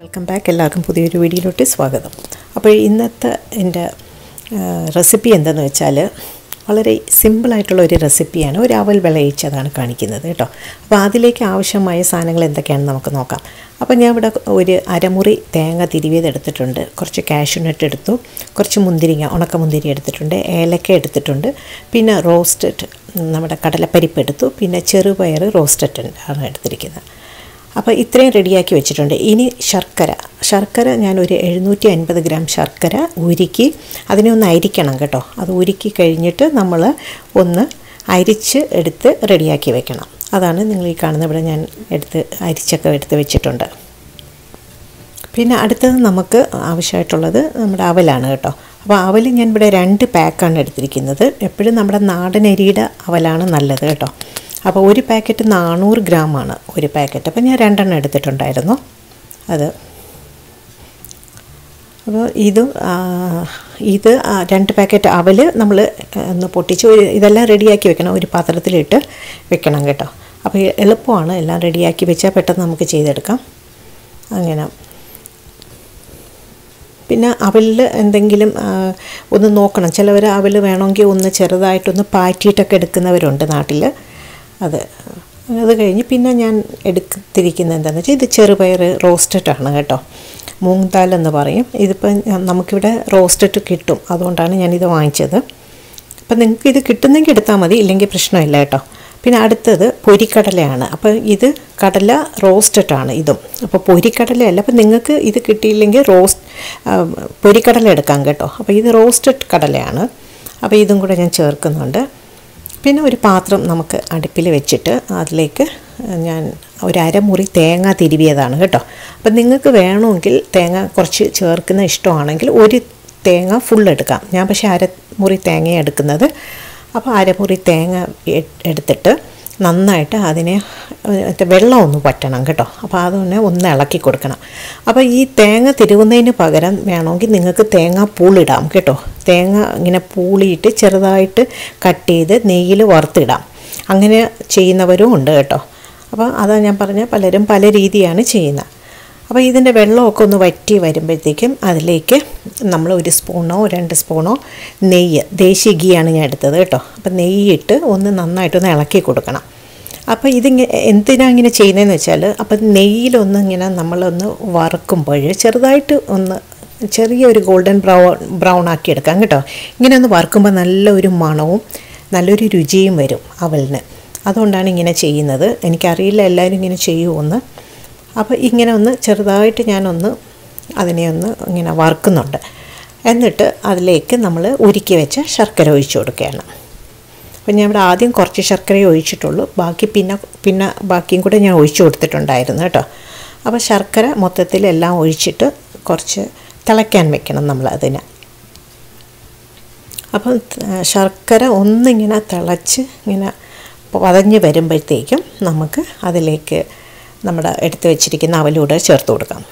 Welcome back. എല്ലാവർക്കും പുതിയൊരു വീഡിയോയിലോട്ട് സ്വാഗതം. അപ്പോൾ ഇന്നത്തെ എൻ്റെ റെസിപ്പി എന്താണെന്ന് വെച്ചാൽ വളരെ സിമ്പിളായിട്ടുള്ള ഒരു റെസിപ്പിയാണ്. ഒരു അവൽ വിളയിച്ചതാണ് കാണിക്കുന്നത് കേട്ടോ. അപ്പോൾ അതിലേക്ക് ആവശ്യമായ സാധനങ്ങൾ എന്തൊക്കെയാണെന്ന് നമുക്ക് നോക്കാം. അപ്പോൾ ഞാൻ ഇവിടെ ഒരു അരമുറി തേങ്ങ തിരുവിയതെടുത്തിട്ടുണ്ട്, കുറച്ച് കാഷ്യൂ നട്ട് എടുത്തു, കുറച്ച് മുന്തിരിങ്ങ ഉണക്കമുന്തിരി എടുത്തിട്ടുണ്ട്, ഏലക്ക എടുത്തിട്ടുണ്ട്, പിന്നെ റോസ്റ്റഡ് നമ്മുടെ കടലപ്പരിപ്പ് എടുത്തു, പിന്നെ ചെറുപയർ റോസ്റ്റഡ് ആണ് എടുത്തിരിക്കുന്നത്. അപ്പോൾ ഇത്രയും റെഡിയാക്കി വെച്ചിട്ടുണ്ട്. ഇനി ശർക്കര ഞാനൊരു 750 ഗ്രാം ശർക്കര ഉരുക്കി അതിനെ ഒന്ന് അരിക്കണം കേട്ടോ. അത് ഉരുക്കി കഴിഞ്ഞിട്ട് നമ്മൾ ഒന്ന് അരിച്ച് എടുത്ത് റെഡിയാക്കി വെക്കണം. അതാണ് നിങ്ങൾ ഈ കാണുന്ന ഇവിടെ ഞാൻ അരിച്ചൊക്കെ എടുത്ത് വെച്ചിട്ടുണ്ട്. പിന്നെ അടുത്തത് നമുക്ക് ആവശ്യമായിട്ടുള്ളത് നമ്മുടെ അവലാണ് കേട്ടോ. അപ്പോൾ അവൽ ഞാൻ ഇവിടെ 2 പാക്കാണ് എടുത്തിരിക്കുന്നത്. എപ്പോഴും നമ്മുടെ നാടൻ അരിയുടെ അവലാണ് നല്ലത് കേട്ടോ. അപ്പോൾ ഒരു പാക്കറ്റ് 400 ഗ്രാമാണ് ഒരു പാക്കറ്റ്. അപ്പോൾ ഞാൻ 2 എണ്ണം എടുത്തിട്ടുണ്ടായിരുന്നു അത്. അപ്പോൾ ഇത് 2 പാക്കറ്റ് അവൽ നമ്മൾ ഒന്ന് പൊട്ടിച്ച് ഇതെല്ലാം റെഡിയാക്കി വെക്കണം, ഒരു പാത്രത്തിലിട്ട് വെക്കണം കേട്ടോ. അപ്പോൾ എളുപ്പമാണ്, എല്ലാം റെഡിയാക്കി വെച്ചാൽ പെട്ടെന്ന് നമുക്ക് ചെയ്തെടുക്കാം. അങ്ങനെ പിന്നെ അവലിൽ എന്തെങ്കിലും ഒന്ന് നോക്കണം. ചിലവർ അവൽ വേണമെങ്കിൽ ഒന്ന് ചെറുതായിട്ടൊന്ന് പാറ്റിയിട്ടൊക്കെ എടുക്കുന്നവരുണ്ട് നാട്ടിൽ. അത് കഴിഞ്ഞ് പിന്നെ ഞാൻ എടുത്തിരിക്കുന്നത് എന്താണെന്ന് വെച്ചാൽ ഇത് ചെറുപയർ റോസ്റ്റഡ് ആണ് കേട്ടോ. മൂങ് ദാൽ എന്ന് പറയും. ഇതിപ്പോൾ നമുക്കിവിടെ റോസ്റ്റഡ് കിട്ടും, അതുകൊണ്ടാണ് ഞാനിത് വാങ്ങിച്ചത്. അപ്പം നിങ്ങൾക്ക് ഇത് കിട്ടുന്നെങ്കിൽ എടുത്താൽ മതി, ഇല്ലെങ്കിൽ പ്രശ്നമില്ല കേട്ടോ. പിന്നെ അടുത്തത് പൊരിക്കടലയാണ്. അപ്പോൾ ഇത് കടല റോസ്റ്റഡ് ആണ് ഇതും. അപ്പോൾ പൊരിക്കടലയല്ല. അപ്പോൾ നിങ്ങൾക്ക് ഇത് കിട്ടിയില്ലെങ്കിൽ പൊരിക്കടല എടുക്കാം കേട്ടോ. അപ്പോൾ ഇത് റോസ്റ്റഡ് കടലയാണ്. അപ്പോൾ ഇതും കൂടെ ഞാൻ ചേർക്കുന്നുണ്ട്. പിന്നെ ഒരു പാത്രം നമുക്ക് അടുപ്പിൽ വെച്ചിട്ട് അതിലേക്ക് ഞാൻ ഒരു അരമുറി തേങ്ങ തിരുവിയതാണ് കേട്ടോ. അപ്പം നിങ്ങൾക്ക് വേണമെങ്കിൽ തേങ്ങ കുറച്ച് ചേർക്കുന്ന ഇഷ്ടമാണെങ്കിൽ ഒരു തേങ്ങ ഫുൾ എടുക്കാം. ഞാൻ പക്ഷേ അരമുറി തേങ്ങ എടുക്കുന്നത്. അപ്പോൾ അരമുറി തേങ്ങ എടുത്തിട്ട് നന്നായിട്ട് അതിനെ വെള്ളം ഒന്ന് വറ്റണം കേട്ടോ. അപ്പോൾ അതൊന്ന് ഒന്ന് ഇളക്കി കൊടുക്കണം. അപ്പോൾ ഈ തേങ്ങ തിരുവുന്നതിന് പകരം വേണമെങ്കിൽ നിങ്ങൾക്ക് തേങ്ങ പൂളിടാം കേട്ടോ. തേങ്ങ ഇങ്ങനെ പൂളിയിട്ട് ചെറുതായിട്ട് കട്ട് ചെയ്ത് നെയ്യിൽ വറുത്തിടാം. അങ്ങനെ ചെയ്യുന്നവരും ഉണ്ട് കേട്ടോ. അപ്പോൾ അതാ ഞാൻ പറഞ്ഞ പലരും പല രീതിയാണ് ചെയ്യുന്നത്. അപ്പോൾ ഇതിൻ്റെ വെള്ളമൊക്കെ ഒന്ന് വറ്റി വരുമ്പോഴത്തേക്കും അതിലേക്ക് നമ്മൾ 1 സ്പൂണോ 2 സ്പൂണോ നെയ്യ്, ദേശീയ ഘീയാണ് ഞാൻ എടുത്തത് കേട്ടോ. അപ്പോൾ നെയ്യിട്ട് ഒന്ന് നന്നായിട്ടൊന്ന് ഇളക്കി കൊടുക്കണം. അപ്പോൾ എന്തിനാണ് ഇങ്ങനെ ചെയ്യുന്നതെന്ന് വെച്ചാൽ, അപ്പം നെയ്യിലൊന്ന് ഇങ്ങനെ നമ്മളൊന്ന് വറുക്കുമ്പോൾ ചെറുതായിട്ട് ഒന്ന് ചെറിയൊരു ഗോൾഡൻ ബ്രൗൺ ആക്കി എടുക്കാം കേട്ടോ. ഇങ്ങനെ ഒന്ന് വറുക്കുമ്പോൾ നല്ലൊരു മണവും നല്ലൊരു രുചിയും വരും അവലിന്. അതുകൊണ്ടാണ് ഇങ്ങനെ ചെയ്യുന്നത്. എനിക്കറിയില്ല എല്ലാവരും ഇങ്ങനെ ചെയ്യുമെന്ന്. അപ്പോൾ ഇങ്ങനെ ഒന്ന് ചെറുതായിട്ട് ഞാനൊന്ന് അതിനെ ഒന്ന് ഇങ്ങനെ വറുക്കുന്നുണ്ട്. എന്നിട്ട് അതിലേക്ക് നമ്മൾ ഉരുക്കി വെച്ച ശർക്കര ഒഴിച്ചു കൊടുക്കുകയാണ്. അപ്പോൾ ഞാൻ ഇവിടെ ആദ്യം കുറച്ച് ശർക്കരയെ ഒഴിച്ചിട്ടുള്ളൂ, ബാക്കി പിന്നെ ബാക്കിയും കൂടെ ഞാൻ ഒഴിച്ചു കൊടുത്തിട്ടുണ്ടായിരുന്നു കേട്ടോ. അപ്പോൾ ശർക്കര മൊത്തത്തിലെല്ലാം ഒഴിച്ചിട്ട് കുറച്ച് തിളയ്ക്കാൻ വെക്കണം നമ്മൾ അതിന്. അപ്പം ശർക്കര ഒന്നിങ്ങനെ തിളച്ച് ഇങ്ങനെ പതഞ്ഞ് വരുമ്പോഴത്തേക്കും നമുക്ക് അതിലേക്ക് നമ്മുടെ എടുത്ത് വെച്ചിരിക്കുന്ന അവലൂടെ ചേർത്ത് കൊടുക്കാം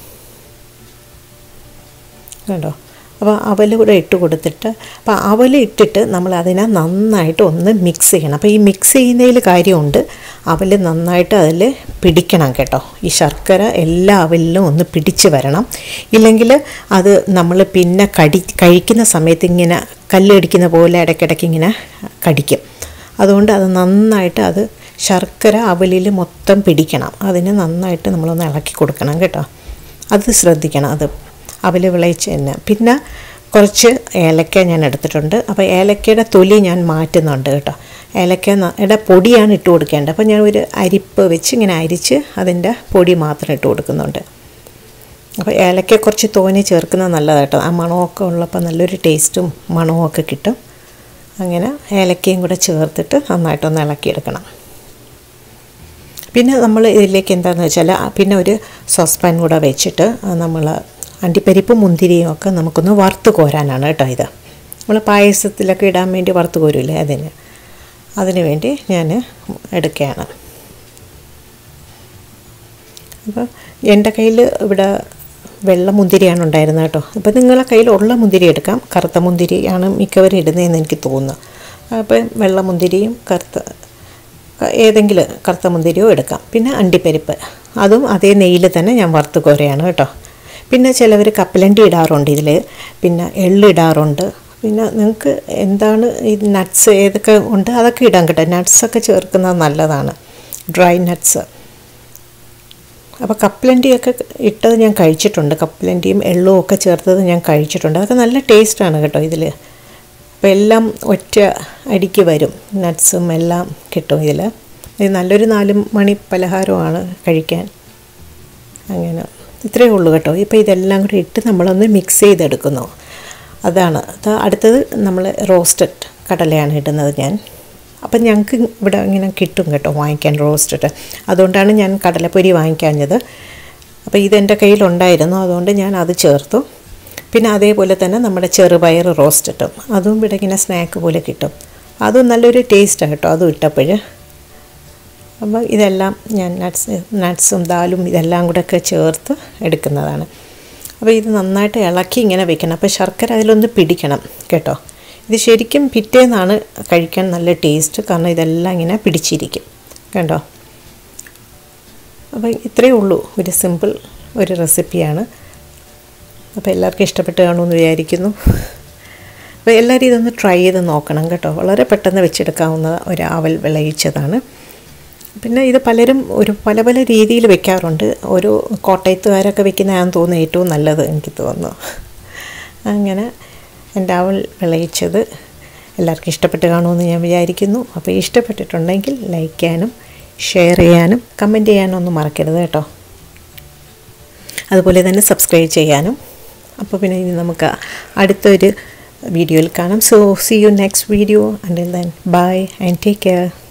കേട്ടോ. അപ്പോൾ അവലൂടെ ഇട്ട് കൊടുത്തിട്ട് അപ്പോൾ അവൽ ഇട്ടിട്ട് നമ്മൾ അതിനെ നന്നായിട്ട് ഒന്ന് മിക്സ് ചെയ്യണം. അപ്പോൾ ഈ മിക്സ് ചെയ്യുന്നതിൽ കാര്യമുണ്ട്, അവൽ നന്നായിട്ട് അതിൽ പിടിക്കണം കേട്ടോ. ഈ ശർക്കര എല്ലാ അവലിലും ഒന്ന് പിടിച്ച് വരണം. ഇല്ലെങ്കിൽ അത് നമ്മൾ പിന്നെ കഴിക്കുന്ന സമയത്ത് ഇങ്ങനെ കല്ലടിക്കുന്ന പോലെ ഇടയ്ക്കിടയ്ക്ക് ഇങ്ങനെ കടിക്കും. അതുകൊണ്ട് അത് നന്നായിട്ട് ശർക്കര അവലിൽ മൊത്തം പിടിക്കണം. അതിന് നന്നായിട്ട് നമ്മളൊന്ന് ഇളക്കി കൊടുക്കണം കേട്ടോ. അത് ശ്രദ്ധിക്കണം. അത് അവൽ വിളയിച്ച് തന്നെ. പിന്നെ കുറച്ച് ഏലക്ക ഞാൻ എടുത്തിട്ടുണ്ട്. അപ്പോൾ ഏലക്കയുടെ തൊലി ഞാൻ മാറ്റുന്നുണ്ട് കേട്ടോ. ഏലക്കയുടെ പൊടിയാണ് ഇട്ട് കൊടുക്കേണ്ടത്. അപ്പോൾ ഞാൻ ഒരു അരിപ്പ് വെച്ച് ഇങ്ങനെ അരിച്ച് അതിൻ്റെ പൊടി മാത്രം ഇട്ട് കൊടുക്കുന്നുണ്ട്. അപ്പോൾ ഏലക്ക കുറച്ച് തോനെ ചേർക്കുന്നത് നല്ലതാണ് കേട്ടോ. ആ മണമൊക്കെ ഉള്ളപ്പോൾ നല്ലൊരു ടേസ്റ്റും മണവും ഒക്കെ കിട്ടും. അങ്ങനെ ഏലക്കയും കൂടെ ചേർത്തിട്ട് നന്നായിട്ടൊന്ന് ഇളക്കിയെടുക്കണം. പിന്നെ നമ്മൾ ഇതിലേക്ക് എന്താണെന്ന് വെച്ചാൽ പിന്നെ ഒരു സോസ്പാൻ കൂടെ വെച്ചിട്ട് നമ്മൾ അണ്ടിപ്പരിപ്പും മുന്തിരിയും ഒക്കെ നമുക്കൊന്ന് വറുത്ത് കോരാനാണ് കേട്ടോ. ഇത് നമ്മൾ പായസത്തിലൊക്കെ ഇടാൻ വേണ്ടി വറുത്ത് കോരില്ലേ, അതിന് വേണ്ടി ഞാൻ എടുക്കുകയാണ്. അപ്പോൾ എൻ്റെ കയ്യിൽ ഇവിടെ വെള്ള മുന്തിരിയാണ് ഉണ്ടായിരുന്നത് കേട്ടോ. അപ്പോൾ നിങ്ങളെ കയ്യിലുള്ള മുന്തിരി എടുക്കാം. കറുത്ത മുന്തിരിയാണ് മിക്കവരും ഇടുന്നതെന്ന് എനിക്ക് തോന്നുന്നു. അപ്പോൾ വെള്ള മുന്തിരിയും ഏതെങ്കിലും കറുത്ത മുന്തിരിയോ എടുക്കാം. പിന്നെ അണ്ടിപ്പരിപ്പ് അതും അതേ നെയ്യിൽ തന്നെ ഞാൻ വറുത്ത് കോരയാണ് കേട്ടോ. പിന്നെ ചിലവർ കപ്പലണ്ടി ഇടാറുണ്ട് ഇതിൽ, പിന്നെ എള്ള് ഇടാറുണ്ട്. പിന്നെ നിങ്ങൾക്ക് എന്താണ് ഈ നട്ട്സ് ഏതൊക്കെ ഉണ്ട് അതൊക്കെ ഇടാൻ കേട്ടോ. നട്ട്സൊക്കെ ചേർക്കുന്നത് നല്ലതാണ്, ഡ്രൈ നട്ട്സ്. അപ്പോൾ കപ്പലണ്ടിയൊക്കെ ഇട്ടത് ഞാൻ കഴിച്ചിട്ടുണ്ട്, കപ്പലണ്ടിയും എള്ളും ഒക്കെ ചേർത്തത് ഞാൻ കഴിച്ചിട്ടുണ്ട്. അതൊക്കെ നല്ല ടേസ്റ്റാണ് കേട്ടോ ഇതിൽ. അപ്പോൾ എല്ലാം ഒറ്റ അടിക്ക് വരും, നട്ട്സും എല്ലാം കിട്ടും ഇതിൽ. ഇത് നല്ലൊരു 4 മണി പലഹാരമാണ് കഴിക്കാൻ. അങ്ങനെ ഇത്രയേ ഉള്ളൂ കേട്ടോ. ഇപ്പോൾ ഇതെല്ലാം കൂടി ഇട്ട് നമ്മളൊന്ന് മിക്സ് ചെയ്തെടുക്കുന്നു. അതാണ് അടുത്തത്. നമ്മൾ റോസ്റ്റഡ് കടലയാണ് ഇടുന്നത് ഞാൻ. അപ്പം ഞങ്ങൾക്ക് ഇവിടെ ഇങ്ങനെ കിട്ടും കേട്ടോ വാങ്ങിക്കാൻ റോസ്റ്റഡ്. അതുകൊണ്ടാണ് ഞാൻ കടലപ്പൊരി വാങ്ങിക്കാഞ്ഞത്. അപ്പോൾ ഇതെൻ്റെ കയ്യിലുണ്ടായിരുന്നു, അതുകൊണ്ട് ഞാൻ അത് ചേർത്തു. പിന്നെ അതേപോലെ തന്നെ നമ്മുടെ ചെറുപയർ റോസ്റ്റഡും അതും ഇവിടെ ഇങ്ങനെ സ്നാക്ക് പോലെ കിട്ടും. അതും നല്ലൊരു ടേസ്റ്റാണ് കേട്ടോ അതും ഇട്ടപ്പോൾ. അപ്പോൾ ഇതെല്ലാം ഞാൻ നട്ട്സും ദാലും ഇതെല്ലാം കൂടെ ഒക്കെ ചേർത്ത് എടുക്കുന്നതാണ്. അപ്പോൾ ഇത് നന്നായിട്ട് ഇളക്കി ഇങ്ങനെ വെക്കണം. അപ്പോൾ ശർക്കര അതിലൊന്ന് പിടിക്കണം കേട്ടോ. ഇത് ശരിക്കും പിറ്റേന്നാണ് കഴിക്കാൻ നല്ല ടേസ്റ്റ്, കാരണം ഇതെല്ലാം ഇങ്ങനെ പിടിച്ചിരിക്കും കേട്ടോ. അപ്പോൾ ഇത്രയേ ഉള്ളൂ, ഒരു സിമ്പിൾ ഒരു റെസിപ്പിയാണ്. അപ്പോൾ എല്ലാവർക്കും ഇഷ്ടപ്പെട്ട് കാണുമെന്ന് വിചാരിക്കുന്നു. അപ്പോൾ എല്ലാവരും ഇതൊന്ന് ട്രൈ ചെയ്ത് നോക്കണം കേട്ടോ. വളരെ പെട്ടെന്ന് വെച്ചെടുക്കാവുന്ന ഒരു അവൽ വിളയിച്ചതാണ്. പിന്നെ ഇത് പലരും പല പല രീതിയിൽ വെക്കാറുണ്ട്. ഒരു കോട്ടയത്തുകാരൊക്കെ വെക്കുന്നതാണെന്ന് തോന്നുന്നു ഏറ്റവും നല്ലത്, എനിക്ക് തോന്നുന്നു. അങ്ങനെ എൻ്റെ അവൽ വിളയിച്ചത് എല്ലാവർക്കും ഇഷ്ടപ്പെട്ട് കാണുമെന്ന് ഞാൻ വിചാരിക്കുന്നു. അപ്പോൾ ഇഷ്ടപ്പെട്ടിട്ടുണ്ടെങ്കിൽ ലൈക്ക് ചെയ്യാനും ഷെയർ ചെയ്യാനും കമൻറ്റ് ചെയ്യാനും ഒന്നും മറക്കരുത് കേട്ടോ. അതുപോലെ തന്നെ സബ്സ്ക്രൈബ് ചെയ്യാനും. അപ്പോൾ പിന്നെ ഇനി നമുക്ക് അടുത്തൊരു വീഡിയോയിൽ കാണാം. So see you next video. Until then bye and take care.